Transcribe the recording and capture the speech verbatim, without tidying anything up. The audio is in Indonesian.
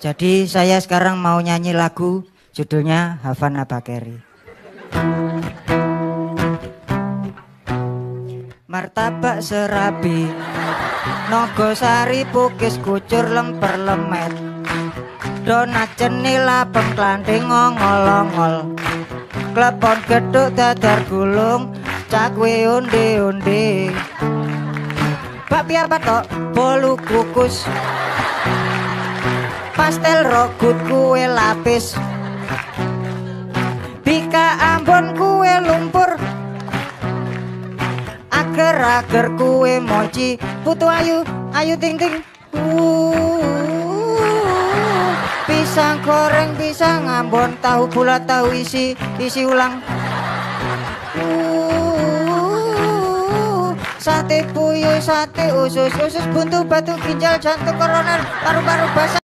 Jadi saya sekarang mau nyanyi lagu judulnya Havana Bakeri. Martabak serabi, Nogosari pukis kucur lemper lemet, donat cenila pengklanting ngongol-ongol, klepon geduk dadar gulung, cakwe undi-undi, bakpia patok bolu kukus, pastel rogut kue lapis, bika ambon kue lumpur, ager-ager kue mochi, putu ayu, ayu ting ting. Uh, pisang goreng, pisang ambon, tahu bulat, tahu isi, isi ulang. Uh, sate puyuh, sate usus, usus buntu, batu ginjal, jantung koroner, paru-paru basah.